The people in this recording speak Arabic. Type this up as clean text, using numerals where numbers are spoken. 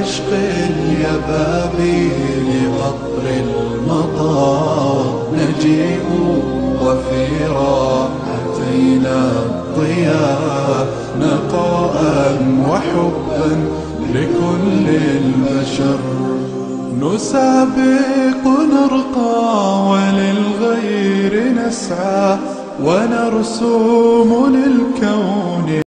بعشق اليبابيل قطر المطار نجيء وفي راحتينا الضياء نقاء وحبا لكل البشر نسابق نرقى وللغير نسعى ونرسوم للكون